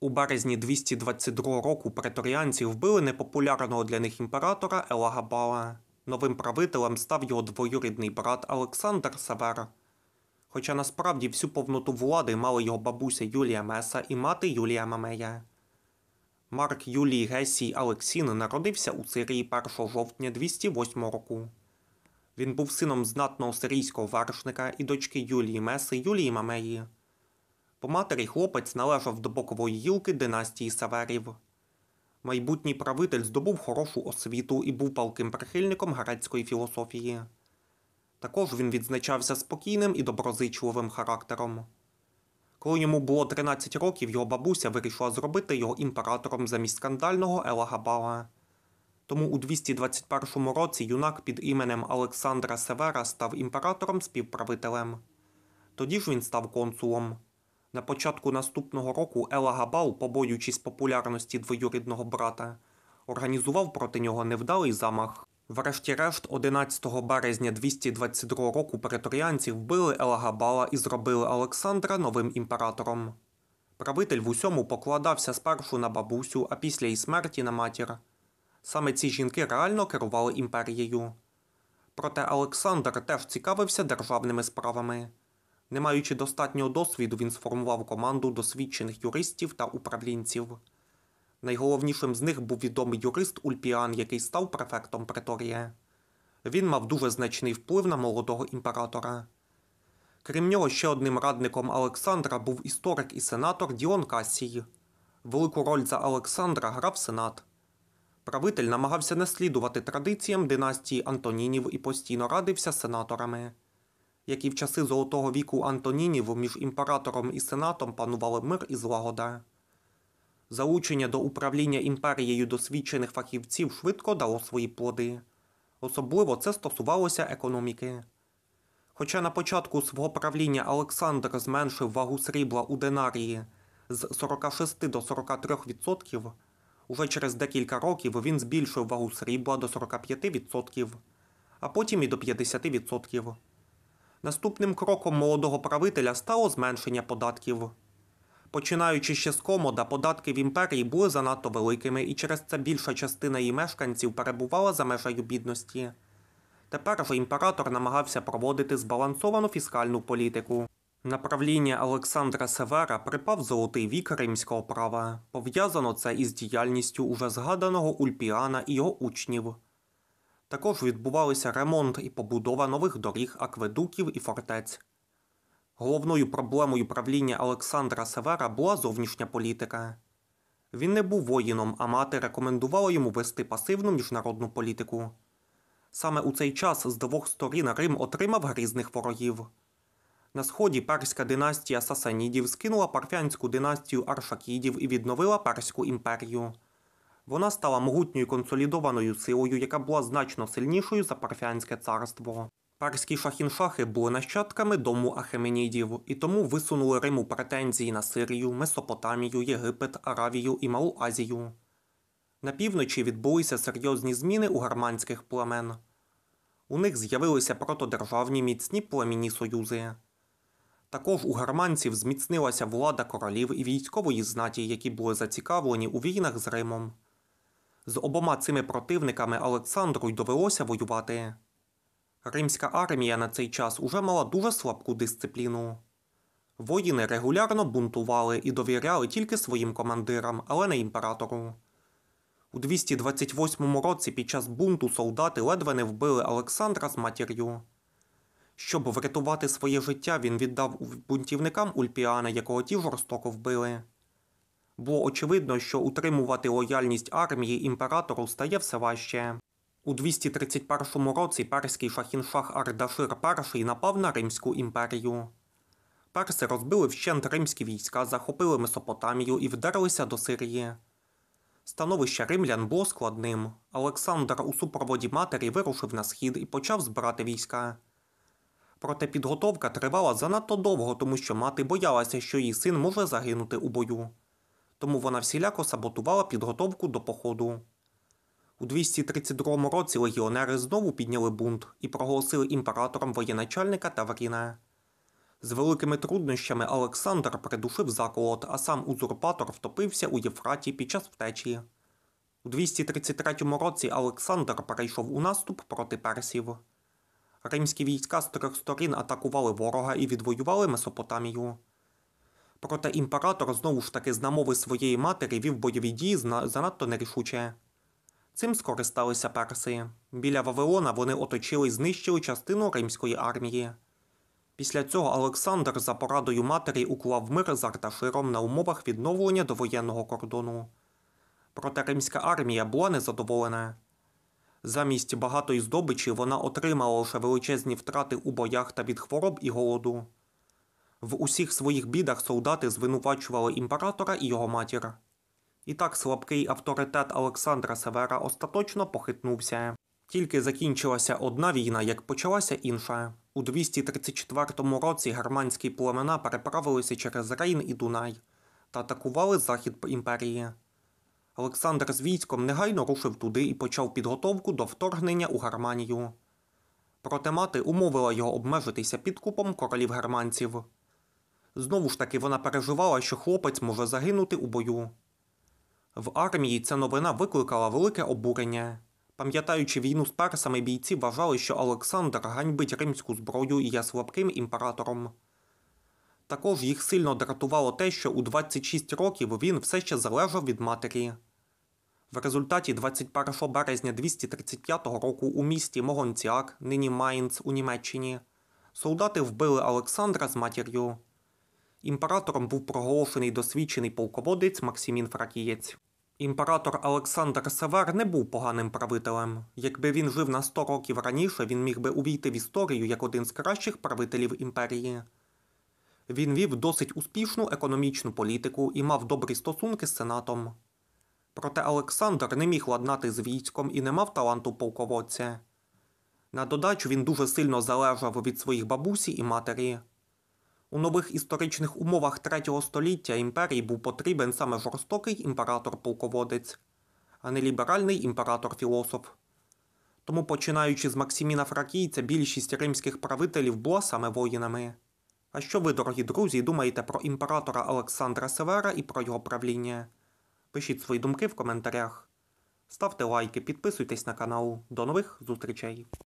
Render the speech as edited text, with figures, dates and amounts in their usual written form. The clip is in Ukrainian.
У березні 222 року преторіанці вбили непопулярного для них імператора Елагабала. Новим правителем став його двоюрідний брат Олександр Север. Хоча насправді всю повноту влади мали його бабуся Юлія Меса і мати Юлія Мамея. Марк Юлій Гесій Алексін народився у Сирії 1 жовтня 208 року. Він був сином знатного сирійського вершника і дочки Юлії Меси Юлії Мамеї. По матері хлопець належав до бокової гілки династії Северів. Майбутній правитель здобув хорошу освіту і був палким прихильником грецької філософії. Також він відзначався спокійним і доброзичливим характером. Коли йому було 13 років, його бабуся вирішила зробити його імператором замість скандального Елагабала. Тому у 221 році юнак під іменем Олександра Севера став імператором-співправителем. Тоді ж він став консулом. На початку наступного року Елагабал, побоюючись популярності двоюрідного брата, організував проти нього невдалий замах. Врешті-решт, 11 березня 222 року преторіанці вбили Елагабала і зробили Олександра новим імператором. Правитель в усьому покладався спершу на бабусю, а після її смерті на матір. Саме ці жінки реально керували імперією. Проте Олександр теж цікавився державними справами. Не маючи достатнього досвіду, він сформував команду досвідчених юристів та управлінців. Найголовнішим з них був відомий юрист Ульпіан, який став префектом преторія. Він мав дуже значний вплив на молодого імператора. Крім нього, ще одним радником Олександра був історик і сенатор Діон Кассій. Велику роль за Олександра грав сенат. Правитель намагався не слідувати традиціям династії Антонінів і постійно радився з сенаторами. Як і в часи Золотого віку Антонінів, між імператором і сенатом панували мир і злагода. Залучення до управління імперією досвідчених фахівців швидко дало свої плоди. Особливо це стосувалося економіки. Хоча на початку свого правління Олександр зменшив вагу срібла у динарії з 46 до 43%, уже через декілька років він збільшив вагу срібла до 45%, а потім і до 50%. Наступним кроком молодого правителя стало зменшення податків. Починаючи ще з Комода, податки в імперії були занадто великими, і через це більша частина її мешканців перебувала за межею бідності. Тепер же імператор намагався проводити збалансовану фіскальну політику. На правління Олександра Севера припав золотий вік римського права. Пов'язано це із діяльністю уже згаданого Ульпіана і його учнів. Також відбувалися ремонт і побудова нових доріг, акведуків і фортець. Головною проблемою правління Олександра Севера була зовнішня політика. Він не був воїном, а мати рекомендувала йому вести пасивну міжнародну політику. Саме у цей час з двох сторін Рим отримав грізних ворогів. На сході перська династія Сасанідів скинула парфянську династію Аршакідів і відновила Перську імперію. Вона стала могутньою консолідованою силою, яка була значно сильнішою за Парфянське царство. Перські шахіншахи були нащадками дому Ахеменідів і тому висунули Риму претензії на Сирію, Месопотамію, Єгипет, Аравію і Малу Азію. На півночі відбулися серйозні зміни у германських племен. У них з'явилися протодержавні міцні племінні союзи. Також у германців зміцнилася влада королів і військової знаті, які були зацікавлені у війнах з Римом. З обома цими противниками Олександру й довелося воювати. Римська армія на цей час уже мала дуже слабку дисципліну. Воїни регулярно бунтували і довіряли тільки своїм командирам, але не імператору. У 228 році під час бунту солдати ледве не вбили Олександра з матір'ю. Щоб врятувати своє життя, він віддав бунтівникам Ульпіана, якого ті жорстоко вбили. Було очевидно, що утримувати лояльність армії імператору стає все важче. У 231 році перський шахіншах Ардашир І напав на Римську імперію. Перси розбили вщент римські війська, захопили Месопотамію і вдерлися до Сирії. Становище римлян було складним. Олександр у супроводі матері вирушив на схід і почав збирати війська. Проте підготовка тривала занадто довго, тому що мати боялася, що її син може загинути у бою. Тому вона всіляко саботувала підготовку до походу. У 232 році легіонери знову підняли бунт і проголосили імператором воєначальника Тавріна. З великими труднощами Олександр придушив заколот, а сам узурпатор втопився у Євфраті під час втечі. У 233 році Олександр перейшов у наступ проти персів. Римські війська з 3 сторін атакували ворога і відвоювали Месопотамію. Проте імператор знову ж таки з намови своєї матері вів бойові дії занадто нерішуче. Цим скористалися перси. Біля Вавилона вони оточили і знищили частину римської армії. Після цього Олександр за порадою матері уклав мир з Арташиром на умовах відновлення довоєнного кордону. Проте римська армія була незадоволена. Замість багатої здобичі вона отримала лише величезні втрати у боях та від хвороб і голоду. В усіх своїх бідах солдати звинувачували імператора і його матір. І так слабкий авторитет Олександра Севера остаточно похитнувся. Тільки закінчилася одна війна, як почалася інша. У 234 році германські племена переправилися через Рейн і Дунай та атакували захід імперії. Олександр з військом негайно рушив туди і почав підготовку до вторгнення у Германію. Проте мати умовила його обмежитися підкупом королів германців. Знову ж таки вона переживала, що хлопець може загинути у бою. В армії ця новина викликала велике обурення. Пам'ятаючи війну з персами, бійці вважали, що Олександр ганьбить римську зброю і є слабким імператором. Також їх сильно дратувало те, що у 26 років він все ще залежав від матері. В результаті 21 березня 235 року у місті Могонціак, нині Майнц у Німеччині, солдати вбили Олександра з матір'ю. Імператором був проголошений досвідчений полководець Максимін Фракієць. Імператор Олександр Север не був поганим правителем. Якби він жив на 100 років раніше, він міг би увійти в історію як один з кращих правителів імперії. Він вів досить успішну економічну політику і мав добрі стосунки з сенатом. Проте Олександр не міг ладнати з військом і не мав таланту полководця. На додачу він дуже сильно залежав від своїх бабусі і матері. У нових історичних умовах 3 століття імперії був потрібен саме жорстокий імператор-полководець, а не ліберальний імператор-філософ. Тому, починаючи з Максиміна Фракійця, більшість римських правителів була саме воїнами. А що ви, дорогі друзі, думаєте про імператора Олександра Севера і про його правління? Пишіть свої думки в коментарях. Ставте лайки, підписуйтесь на канал. До нових зустрічей!